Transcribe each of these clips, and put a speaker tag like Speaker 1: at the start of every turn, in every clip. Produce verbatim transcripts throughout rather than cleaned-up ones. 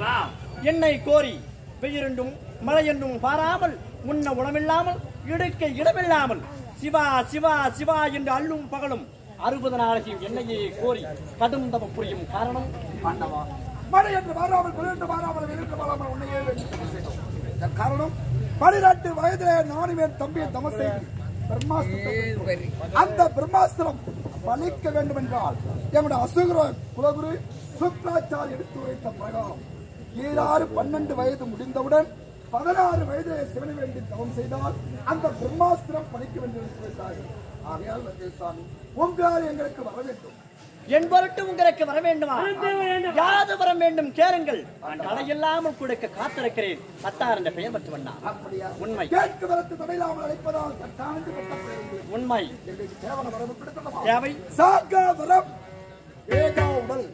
Speaker 1: என்னை கோரி பெயரென்றும் மழை என்றும் பாராமல் உண்ண உணவில்லாமல் இடுக்க இடமில்லாமல் சிவா சிவா சிவா என்று அள்ளும் பகலும் அறுபது நாளையும் என்னையே கோரி கடும் தவம் புரியும் காரணம் ஆண்டவா.
Speaker 2: மழை என்று மாறாமல் குளிர் என்று மாறாமல் இருக்க மாறாமல் உன்னையே வேண்டும். காரணம் பனிரெண்டு வயதிலே நானும் என் தம்பியை தவம் செய்து பிரம்மாஸ்திரம் அந்த பிரம்மாஸ்திரம் பலிக்க வேண்டும் என்றால் என்னுடைய அசுகுர குலகுரு சுக்ராச்சாரி எடுத்து வைத்த பிரகாரம் ஏழாறு பன்னெண்டு வயது முடிந்தவுடன் பதினாறு வயதிலே சிவனை வேண்டி தவம் செய்தால் அந்த பிரம்மாஸ்திரம் பலிக்க வேண்டும் என்று வைத்தார்கள். ஆகையால் சாமி உங்களால் எங்களுக்கு வர வேண்டும்.
Speaker 1: என் பொருட்டு உங்களுக்கு வர வேண்டுமா? யாது வர வேண்டும் கேளுங்கள். தடையில்லாமல் கொடுக்க காத்திருக்கிறேன். பத்தார் என்ற பெயர் பெற்று வந்தா உண்மை.
Speaker 2: கேட்க வரத்து தடையில்லாமல் அழைப்பதால்
Speaker 1: உண்மை.
Speaker 2: தேவன வரவு கொடுக்கணுமா?
Speaker 1: தேவை
Speaker 2: சாக வரம் ஏகா உடல்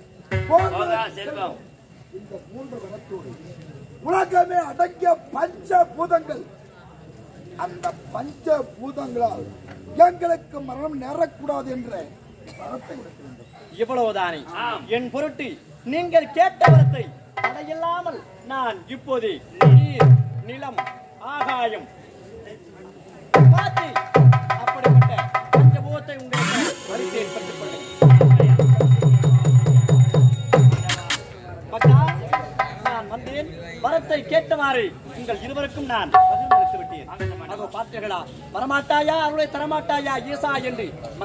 Speaker 2: இந்த மூன்று வரத்தோடு உலகமே அடங்கிய பஞ்ச பூதங்கள் அந்த பஞ்ச பூதங்களால் எங்களுக்கு மரணம் நேரக்கூடாது என்ற வரத்தை கொடுக்க வேண்டும்.
Speaker 1: இவ்வளவுதானே என் பொருட்டு நீங்கள் கேட்ட வரத்தை தடையில்லாமல் நான் இப்போது நீர் நிலம் ஆகாயம் காற்று அப்படிப்பட்ட பஞ்சபூதத்தை உங்களுக்கு வருகிறேன் பெற்றுக் கொள்ளுங்கள். மக்கா நான் வந்தேன் வரத்தை கேட்டவாறு உங்கள் இருவருக்கும் நான் பதில் அளித்து விட்டேன். அதோ பார்த்தீர்களா வரமாட்டாயா அவளை தரமாட்டாயா ஈசா என்று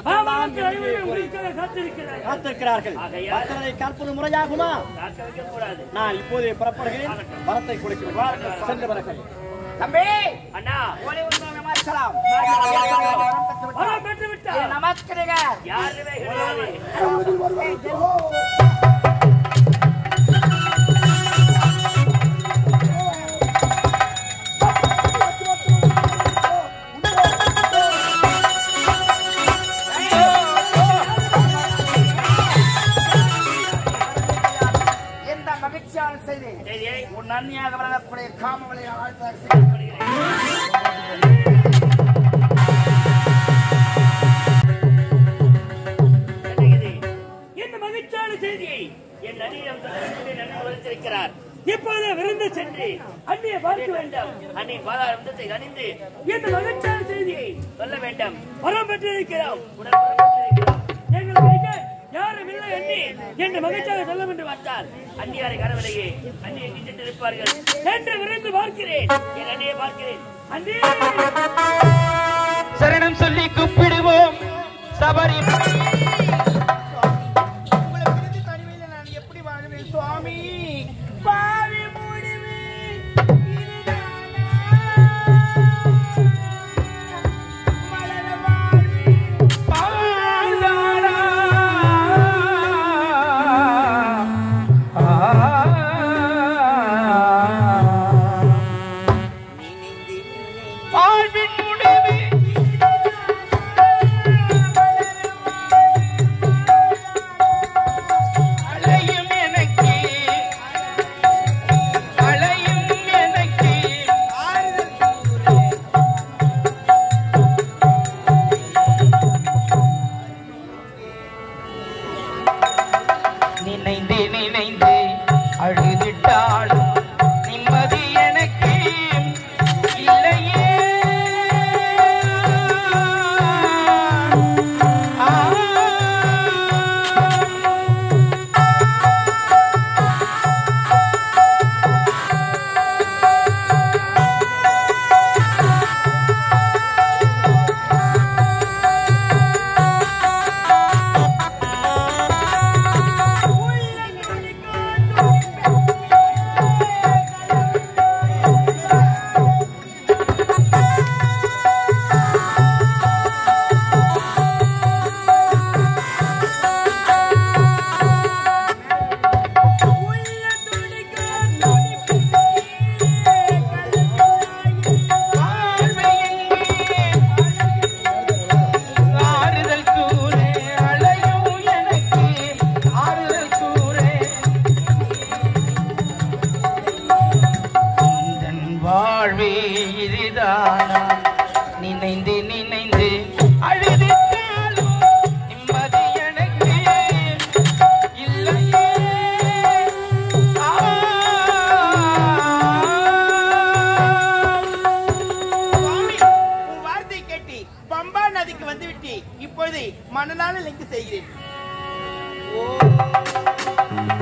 Speaker 1: காத்திருக்கிறார்கள். பக்தரை காப்பது முறையாகுமா? நான் இப்போதே புறப்படுகிறேன். வரத்தை கொடுக்கிறேன். சென்று வருகிறேன்.
Speaker 3: தம்பி அண்ணா ஓலை உண்மை நமஸ்காரம் வரம் பெற்று விட்டார். நமஸ்காரம் யாருமே கிடையாது. உன் நன்மையாக வளரக்கூடிய காமவளை ஆழ்த்தாக செய்யப்படுகிறேன். இந்த மகிழ்ச்சியான செய்தியை என் நடிகம் வலித்திருக்கிறார். இப்பொழுது விருந்து சென்று அன்னியை பார்க்க வேண்டாம். அன்னை பாதாரத்தை அணிந்து இந்த மகிழ்ச்சியான செய்தியை சொல்ல வேண்டாம். வரம் பெற்றிருக்கிறோம். எங்களுக்கு யாரும் இல்லை எண்ணி என்று மகிழ்ச்சியாக சொல்லும் என்று பார்த்தால் அந்நியாரை கரவிலேயே அன்னி எங்கி சென்றிருப்பார்கள் என்று விரைந்து பார்க்கிறேன். என் அண்ணியை பார்க்கிறேன். அண்ணி
Speaker 4: சரணம் சொல்லி கூப்பிடுவோம். சபரி
Speaker 3: உங்களை பிரிந்து தனிமையில் நான் எப்படி வாழ்வேன் சுவாமி? பாவி முடிவு மலர வாழ்வி
Speaker 4: நினைந்து நினைந்து அழுதிட்டாலும் நிம்மதி எனக்கு இல்லையே.
Speaker 3: உள்ள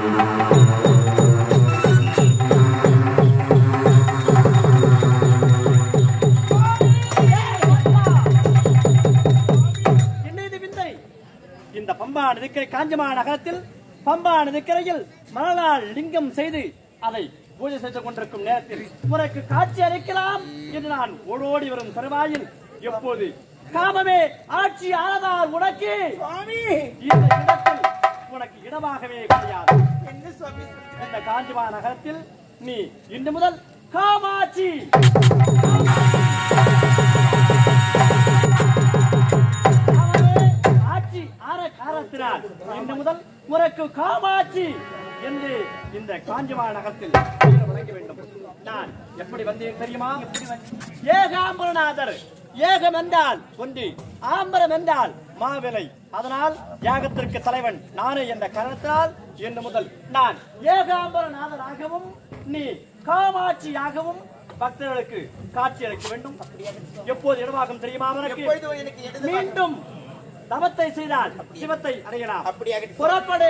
Speaker 1: இந்த பம்பா நதிக்கரை காஞ்சமா நகரத்தில் பம்பா நதிக்கரையில் மணலால் லிங்கம் செய்து அதை பூஜை செய்து கொண்டிருக்கும் நேரத்தில் உனக்கு காட்சி அளிக்கலாம் என்று நான் ஓடோடி வரும் தருவாயில் எப்போது காமமே ஆட்சி ஆளதால் உனக்கு இந்த இடத்தில் உனக்கு இடமாகவே கிடையாது. இந்த காஞ்சிமா நகரத்தில் நீ இன்று முதல் காமாட்சி காரத்தினால் இன்று முதல் உனக்கு காமாட்சி என்று இந்த காஞ்சிமா நகரத்தில் வழங்க வேண்டும். நான் எப்படி வந்தேன் தெரியுமா? ஏகாம்பரநாதர், ஏகம் என்றால் ஒன்று, ஆம்பரம் என்றால் மாவிலை, அதனால் யாகத்திற்கு தலைவன் நானே என்ற காரணத்தினால் இன்று முதல் நான் ஏகாம்பரநாதராகவும் நீ காமாட்சியாகவும் பக்தர்களுக்கு காட்சி அளிக்க வேண்டும். எப்போது இடமாகும் தெரியுமா? மீண்டும் தவத்தை செய்தால் சிவத்தை அடையலாம். புறப்படு.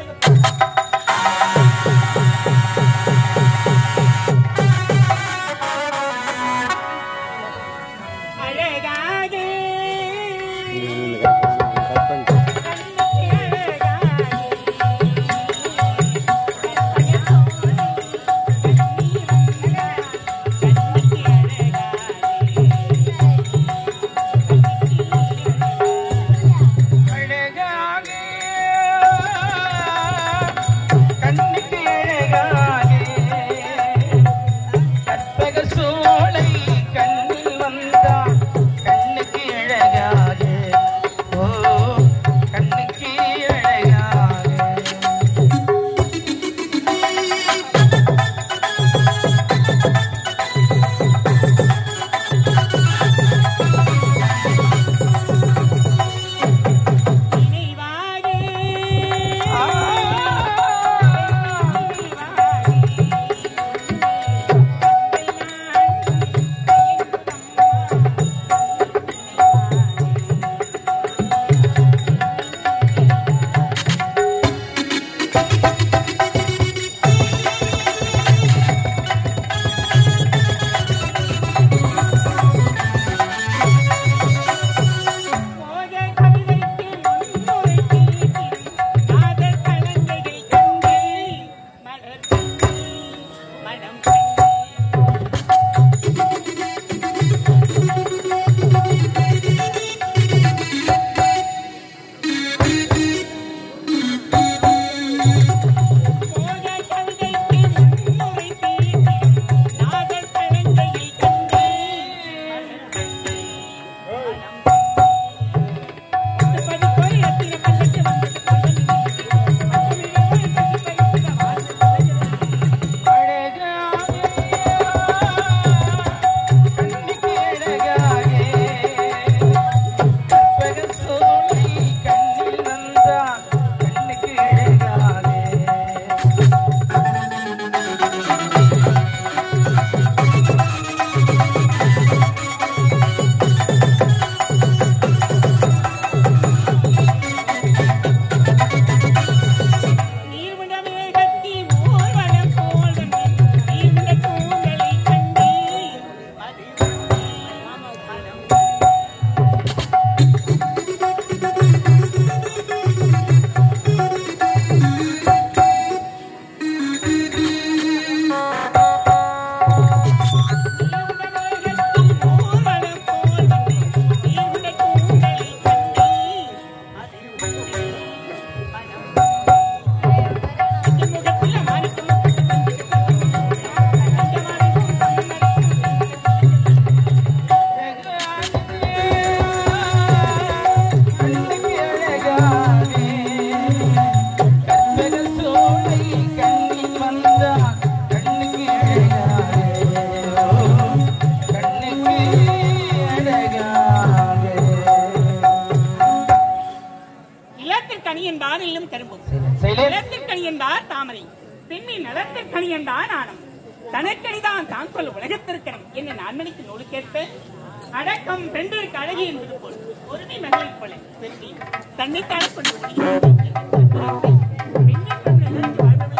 Speaker 5: தனக்கடிதான் தான் கொள் உலகத்திற்கணும் என்ன நான்மணிக்கு நூலு கேட்பேன். அடக்கம் பெண்களுக்கு அழகி என்பது போல் ஒருமை மகளை போல பெண்ணி தன்னைத்தான கொண்டு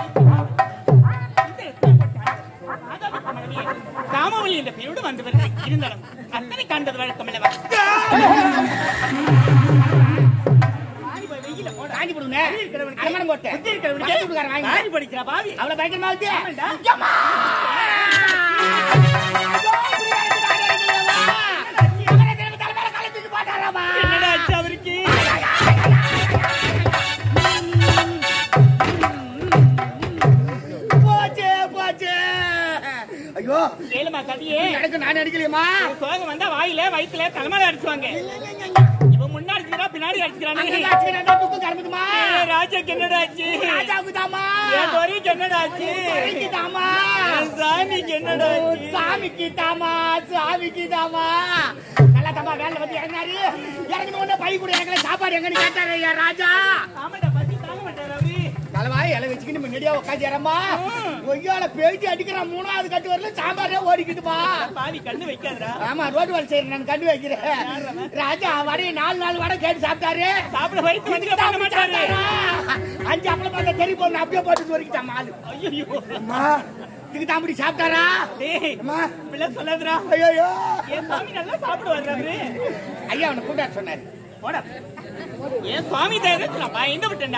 Speaker 5: வாங்கி போடுங்க. அமரம் போட்டு. புத்தி இருக்கிறவனுக்கு வாங்கி. வாங்கி படிக்கிறா பாவி. அவள பயங்கரமா இருக்கு. அம்மா. என்னடா ஆச்சு அவருக்கு? போச்சே போச்சே. ஐயோ கேளுமா கதியே. எனக்கு நான் அடிக்கலையம்மா. சோகம் வந்தா வாயில வயித்துல தலைமையில அடிச்சுவாங்க. இவன் முன்னாடி அடிச்சுக்கிறா பின்னாடி அடிச்சுக்கிறானே. துக்கம் கறந்துமா. ராஜாக்கு என்னடா ஆச்சு? ராஜாவுக்கு தாமா. என் தொரிக்கு என்னடா ஆச்சு? தொரிக்கு தாமா. சாமிக்கு என்னடா ஆச்சு? சாமிக்கு தாமா. சாமிக்கு தாமா. நல்லா தாமா வேலை வந்து இறங்கினாரு. இறங்கின உடனே பை கூட இறங்கல. சாப்பாடு எங்கன்னு கேட்டாரு ஐயா ராஜா. ஆமாடா பசி தாங்க மாட்டாரு ரவி. தலைவாய் இலை வச்சுக்கிட்டு முன்னாடியா உட்காந்து இறமா. ஒய்யால பேட்டி அடிக்கிறான். மூணாவது கட்டு வரல சாம்பாரே ஓடிக்கிட்டுமா. பாவி கண்ணு வைக்காதடா. ஆமா ரோடு வேலை செய்யறேன் நான் கண்ணு வைக்கிறேன். ராஜா வடை நாலு நாலு வடை கேட்டு சாப்பிட்டாரு. சாப்பிட வயிற்று வந்து சாப்பிட மாட்டாரு. அஞ்சு அப்பளம் பார்த்தா தெரிய போன அப்படியே போட்டு வரைக்கிட்டான் மாலு. ஐயோ அம்மா இதுக்கு தாம்படி சாப்பிட்டாரா? அம்மா பிள்ளை சொல்லாதடா. ஐயோ என் சாமி நல்லா சாப்பிடுவாரு. ஐயா அவனை கூப்பிட்டு சொன்னாரு. போடா ஏன் சுவாமி தான் பயந்து விட்டேன்டா.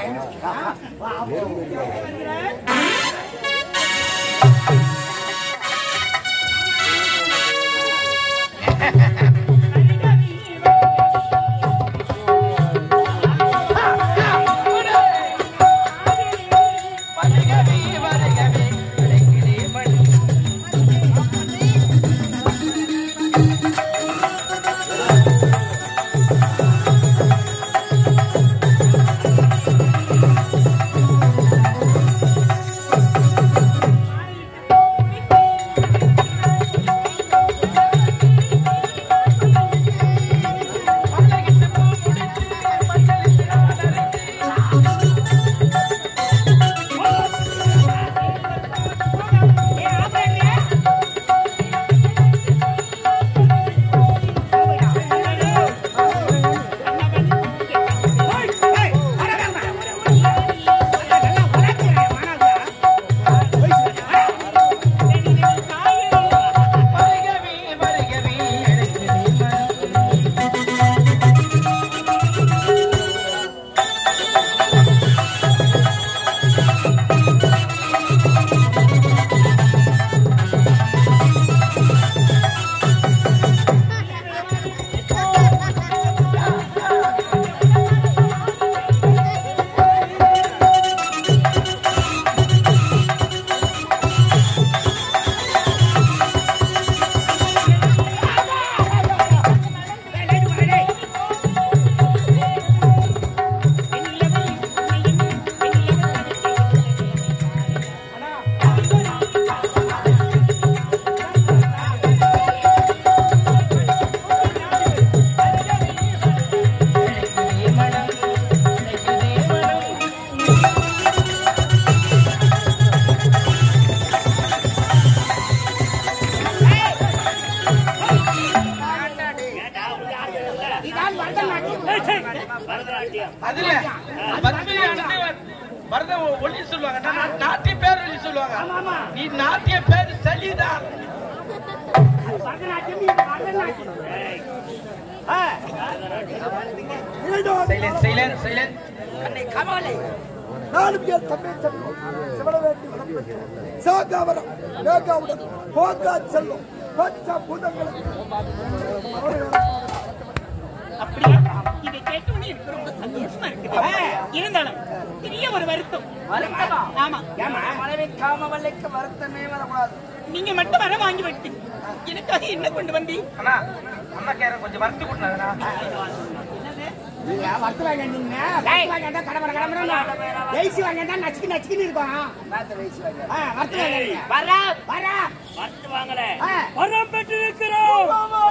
Speaker 6: அதுல பரதம் ஒளி சொல்லுவாங்க, நாட்டிய பேர் ஒளி சொல்லுவாங்க. நீ நாட்டிய பேர் சலிதான். Silence silence silence.
Speaker 2: அன்னை கமலை நாலு பேர் தம்பி செல்வம் சிவனவேட்டி வளர்ப்பு சாகாவரம் மேகாவுடன் போகா செல்வம் பச்ச பூதங்களுக்கு
Speaker 5: அப்படியா? இதை கேட்டோன்னே எனக்கு ரொம்ப சந்தோஷமா இருக்குது. இருந்தாலும் பெரிய ஒரு வருத்தம். ஆமா,
Speaker 2: மனைவிக்காம வல்லைக்கு வருத்தமே வரக்கூடாது.
Speaker 5: நீங்க மட்டும் வர வாங்கி விட்டு எனக்காக என்ன கொண்டு வந்தி?
Speaker 6: அண்ணா அம்மா கேர கொஞ்சம் வறுத்து கொடுங்க.
Speaker 2: நீங்க வறுத்து வாங்கிட்டீங்க, வறுத்து வாங்கிட்டா கடமர கடமர வெயிசி வாங்கிட்டா நச்சுக்கு நச்சுக்குன்னு இருக்கும். வறுத்து வாங்க வர வர
Speaker 3: வறுத்து வாங்கல
Speaker 5: வரம் பெற்று இருக்கிறோம்.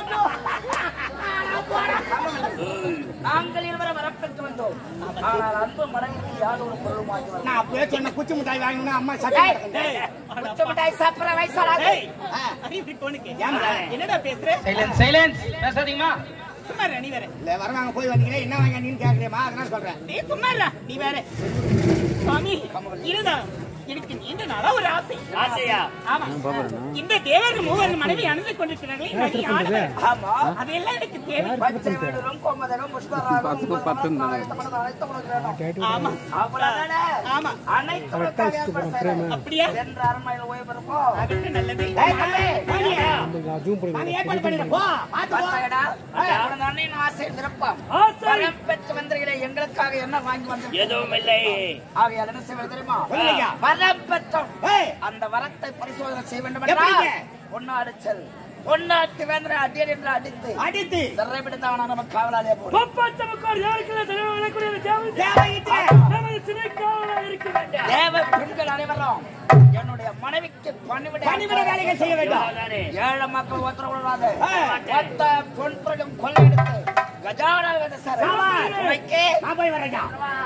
Speaker 2: நாங்கள் இருவரை வரப்பெற்று வந்தோம். ஆனால் அன்பு மனைவிக்கு யாரும் ஒரு பொருளும் வாங்கி வர. நான் அப்பவே சொன்ன குச்சி மிட்டாய் வாங்கினா அம்மா குச்சி மிட்டாய் சாப்பிட்ற வயசாலாது.
Speaker 5: என்னடா பேசுற?
Speaker 6: Silence silence. பேசாதீங்கம்மா.
Speaker 5: சும்மா நீ வேற
Speaker 2: இல்ல வரவாங்க போய் வந்தீங்களே என்ன வாங்க நீன்னு கேக்குறேமா, அதனால சொல்றேன்.
Speaker 5: நீ சும்மா நீ வேற சுவாமி இருந்தா எனக்கு நீண்ட நாளா ஒரு ஆசை.
Speaker 3: ஆசையா?
Speaker 5: ஆமா. இந்த தேவர்கள் மூவர் மனைவி அணிந்து கொண்டிருக்கிறார்களே, நதி ஆடவர்.
Speaker 3: ஆமா.
Speaker 5: அதெல்லாம் எனக்கு தேவை.
Speaker 2: பச்சை வேடுரும் கோமதரும் புஷ்பராகம்
Speaker 5: ஆமா.
Speaker 3: அவ்வளவுதானே?
Speaker 5: ஆமா.
Speaker 3: அனைத்து மக்கள் ஏற்பாடு செய்யறேன்.
Speaker 5: அப்படியா?
Speaker 3: சென்ற அரண்மனையில் ஓய்வு பெறுவோம்.
Speaker 5: அதுக்கு நல்லது.
Speaker 3: ஏய், தம்பி, வாங்கியா?
Speaker 5: நாங்க ஏற்பாடு பண்ணிடுறோம். போ, பாத்து போ.
Speaker 3: பத்தாயிடா? அவனது அண்ணனின் ஆசை விருப்பம்.
Speaker 5: ஆசை.
Speaker 3: வரம் பெற்று வந்தீர்களே, எங்களுக்காக என்ன வாங்கி வந்தீர்கள்? எதுவும் இல்லை. ஆகையால் என்ன செய்வது தெரியுமா?
Speaker 5: சொல்லுங்க.
Speaker 3: வரம் பெற்றோம்.
Speaker 5: ஏய்,
Speaker 3: அந்த வரத்தை பரிசோதனை செய்ய வேண்டும்
Speaker 5: எப்படிங்க?
Speaker 3: என்றால் பொன்னாடு செல் பொன்னாட்டு வேந்தரை அடியர் என்று அடித்து
Speaker 5: அடித்து
Speaker 3: சிறை பிடித்தவனா நமக்கு காவலாளியா போடும்.
Speaker 5: பப்பத்தமக்கார் யாருக்குள்ள தலைவர் விளக்கூடிய தேவை தேவையிட்டு நமது சிறை காவலாக இருக்க வேண்டும்.
Speaker 3: தேவ பெண்கள் அனைவரும் என்னுடைய மனைவிக்கு பணிவிட
Speaker 5: பணிவிட வேலைகள் செய்ய வேண்டும்.
Speaker 3: ஏழை மக்கள் ஒத்துழையாது மொத்த பொன்புறம் கொள்ளையெடுத்து கஜானா வேண்ட சார் உனக்கு
Speaker 5: நான் போய் வரேன்.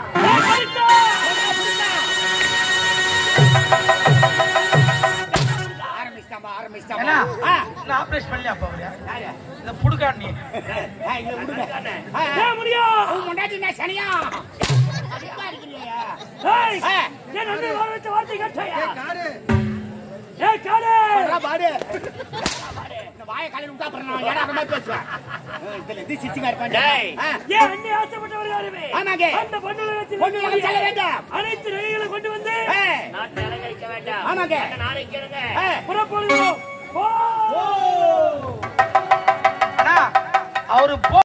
Speaker 5: ஆரம்பிச்சிட்டாம்பா ஆரம்பிச்சிட்டாம்பா. ஆ,
Speaker 6: நான் ஆபரேஷன் பண்ணலையா அப்ப அவரு? இந்த புடுக்காட் நீ
Speaker 5: ஏய், இங்க விடுங்க. ஏய், முடியும். உன் முன்னாடி நான் சனியா? அதிகமா இருக்கிறீயா? ஏய், என் அண்ணன் வர வச்ச வார்த்தை கேட்டாயா? ஏய், காடு. சொல்றா, பாடு. இந்த வாயை காலையில விட்டா அப்புறம் நான் ஏடா மாதிரி பேசுவேன். இதுல இது சிச்சிங்கா இருப்பான்.
Speaker 3: டேய்.
Speaker 5: ஆ. ஏன் அண்ணி ஆசைப்பட்டவர் யாருமே? ஆமாங்க. அந்த பொண்ணுலகத்தில் பொண்ணுலகம் செல்ல வேண்டாம். அனைத்து நகைகளை கொண்டு வந்து
Speaker 3: நாட்டை அலங்கரிக்க வேண்டாம்.
Speaker 5: ஆமாங்க.
Speaker 3: நாளைக்கு இருங்க.
Speaker 5: புறப்படுவோம். ஓ
Speaker 6: அண்ணா, அவரு போ